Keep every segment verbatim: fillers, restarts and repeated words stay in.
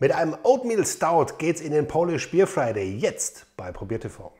Mit einem Oatmeal Stout geht's in den Polish Beer Friday, jetzt bei ProbierTV.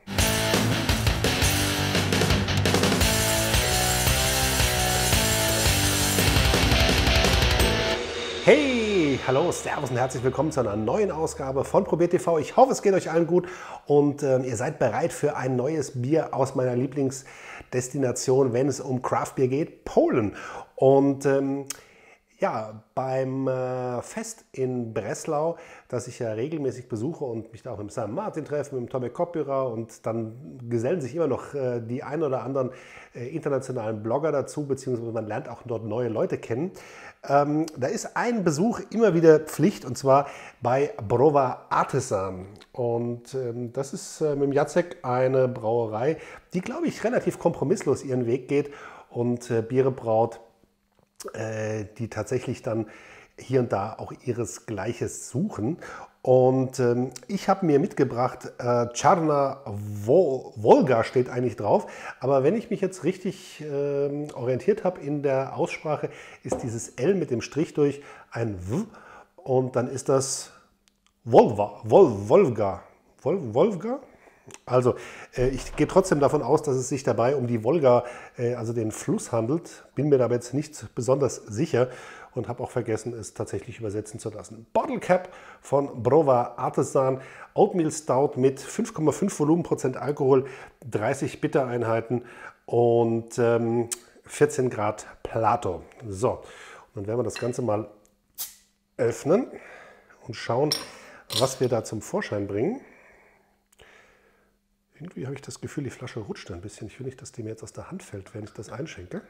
Hey, hallo, servus und herzlich willkommen zu einer neuen Ausgabe von ProbierTV. Ich hoffe, es geht euch allen gut und ähm, ihr seid bereit für ein neues Bier aus meiner Lieblingsdestination, wenn es um Craft Beer geht, Polen. Und ähm, ja, beim äh, Fest in Breslau, das ich ja regelmäßig besuche und mich da auch mit Sam Martin treffe, mit dem Tomek Kopyra, und dann gesellen sich immer noch äh, die ein oder anderen äh, internationalen Blogger dazu, beziehungsweise man lernt auch dort neue Leute kennen. Ähm, da ist ein Besuch immer wieder Pflicht, und zwar bei Brova Artisan. Und ähm, das ist äh, mit dem Jacek eine Brauerei, die, glaube ich, relativ kompromisslos ihren Weg geht und äh, Biere braut, die tatsächlich dann hier und da auch ihresgleiches suchen. Und ähm, ich habe mir mitgebracht, äh, Czarna Wolga steht eigentlich drauf, aber wenn ich mich jetzt richtig äh, orientiert habe in der Aussprache, ist dieses L mit dem Strich durch ein W und dann ist das Wolva, Wol, Wolga, Wol, Wolga? Also, äh, ich gehe trotzdem davon aus, dass es sich dabei um die Wolga, äh, also den Fluss, handelt. Bin mir aber jetzt nicht besonders sicher und habe auch vergessen, es tatsächlich übersetzen zu lassen. Bottle Cap von Brova Artisan, Oatmeal Stout mit fünf Komma fünf Volumenprozent Alkohol, dreißig Bittereinheiten und ähm, vierzehn Grad Plato. So, und dann werden wir das Ganze mal öffnen und schauen, was wir da zum Vorschein bringen. Irgendwie habe ich das Gefühl, die Flasche rutscht ein bisschen. Ich will nicht, dass die mir jetzt aus der Hand fällt, wenn ich das einschenke.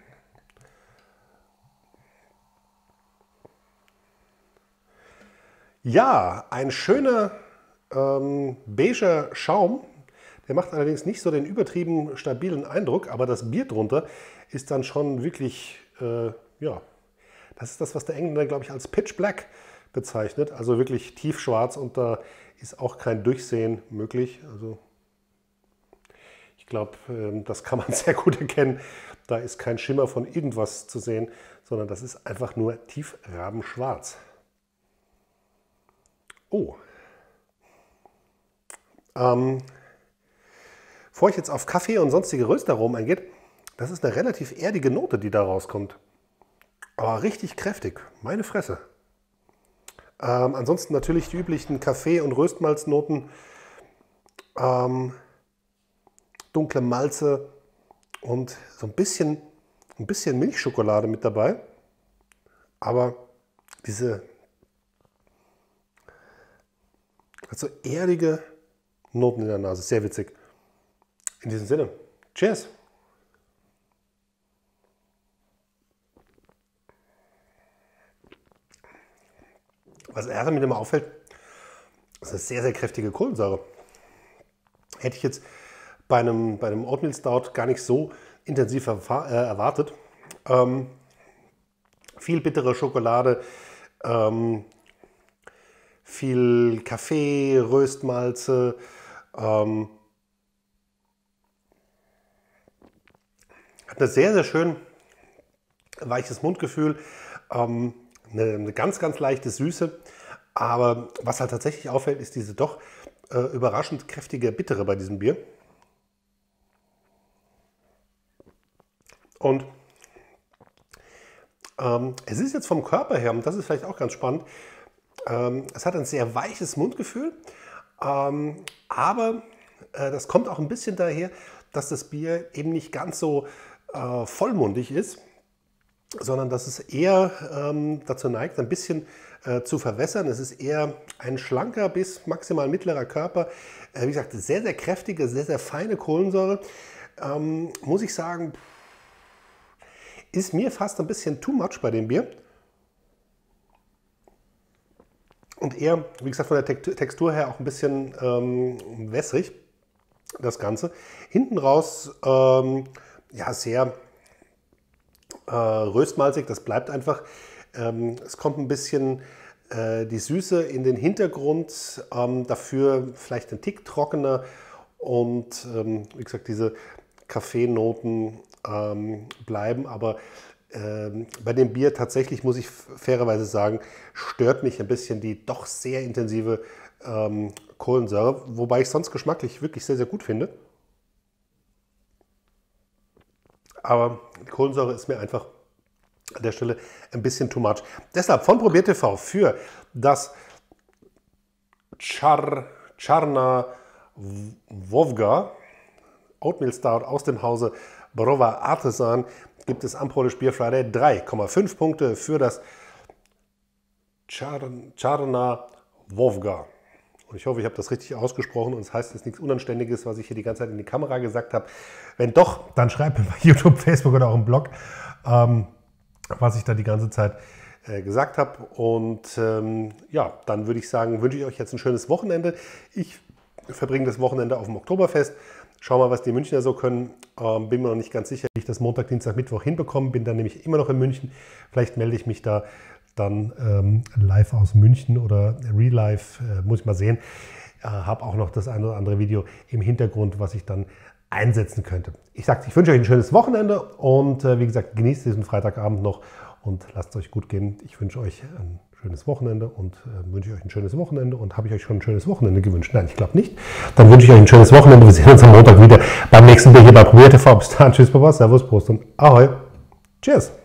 Ja, ein schöner ähm, beiger Schaum. Der macht allerdings nicht so den übertrieben stabilen Eindruck, aber das Bier drunter ist dann schon wirklich, äh, ja, das ist das, was der Engländer, glaube ich, als Pitch Black bezeichnet. Also wirklich tiefschwarz, und da ist auch kein Durchsehen möglich. Also ich glaube, das kann man sehr gut erkennen. Da ist kein Schimmer von irgendwas zu sehen, sondern das ist einfach nur tiefrabenschwarz. Oh. Ähm, bevor ich jetzt auf Kaffee und sonstige Röstaromen eingehe, das ist eine relativ erdige Note, die da rauskommt. Aber richtig kräftig, meine Fresse. Ähm, ansonsten natürlich die üblichen Kaffee- und Röstmalznoten. Ähm, dunkle Malze und so ein bisschen, ein bisschen Milchschokolade mit dabei. Aber diese also erdige Noten in der Nase, sehr witzig. In diesem Sinne, cheers! Was erst mit dem auffällt, ist eine sehr, sehr kräftige Kohlensäure. Hätte ich jetzt bei einem, bei einem Oatmeal Stout gar nicht so intensiv erwartet. Ähm, viel bittere Schokolade, ähm, viel Kaffee, Röstmalze, ähm, hat ein sehr, sehr schön weiches Mundgefühl, ähm, eine, eine ganz, ganz leichte Süße. Aber was halt tatsächlich auffällt, ist diese doch äh, überraschend kräftige Bittere bei diesem Bier. Und ähm, es ist jetzt vom Körper her, und das ist vielleicht auch ganz spannend, ähm, es hat ein sehr weiches Mundgefühl, ähm, aber äh, das kommt auch ein bisschen daher, dass das Bier eben nicht ganz so äh, vollmundig ist, sondern dass es eher ähm, dazu neigt, ein bisschen äh, zu verwässern. Es ist eher ein schlanker bis maximal mittlerer Körper. Äh, wie gesagt, sehr, sehr kräftige, sehr, sehr feine Kohlensäure. Ähm, muss ich sagen, ist mir fast ein bisschen too much bei dem Bier. Und eher, wie gesagt, von der Textur her auch ein bisschen ähm, wässrig, das Ganze. Hinten raus, ähm, ja, sehr äh, röstmalzig, das bleibt einfach. Ähm, es kommt ein bisschen äh, die Süße in den Hintergrund, ähm, dafür vielleicht ein Tick trockener und ähm, wie gesagt, diese Kaffeenoten ähm, bleiben, aber Ähm, bei dem Bier tatsächlich, muss ich fairerweise sagen, stört mich ein bisschen die doch sehr intensive ähm, Kohlensäure, wobei ich sonst geschmacklich wirklich sehr, sehr gut finde. Aber die Kohlensäure ist mir einfach an der Stelle ein bisschen too much. Deshalb von ProbierTV für das Char, Czarna Wodka Oatmeal Stout aus dem Hause Browar Artisan gibt es am Polish Beer Friday drei Komma fünf Punkte für das Czarna Wodka. Und ich hoffe, ich habe das richtig ausgesprochen und es heißt jetzt nichts Unanständiges, was ich hier die ganze Zeit in die Kamera gesagt habe. Wenn doch, dann schreibt mir bei YouTube, Facebook oder auch im Blog, ähm, was ich da die ganze Zeit äh, gesagt habe. Und ähm, ja, dann würde ich sagen, wünsche ich euch jetzt ein schönes Wochenende. Ich verbringe das Wochenende auf dem Oktoberfest. Schau mal, was die Münchner so können. Ähm, bin mir noch nicht ganz sicher, wie ich das Montag, Dienstag, Mittwoch hinbekomme. Bin dann nämlich immer noch in München. Vielleicht melde ich mich da dann ähm, live aus München oder real life, äh, muss ich mal sehen. Äh, habe auch noch das eine oder andere Video im Hintergrund, was ich dann einsetzen könnte. Ich sage, ich wünsche euch ein schönes Wochenende und äh, wie gesagt, genießt diesen Freitagabend noch und lasst es euch gut gehen. Ich wünsche euch ein schönes Wochenende und äh, wünsche ich euch ein schönes Wochenende und habe ich euch schon ein schönes Wochenende gewünscht? Nein, ich glaube nicht. Dann wünsche ich euch ein schönes Wochenende. Wir sehen uns am Montag wieder beim nächsten Bier hier bei ProbierTV. Bis dann, tschüss, Baba, Servus, Prost und Ahoi. Cheers.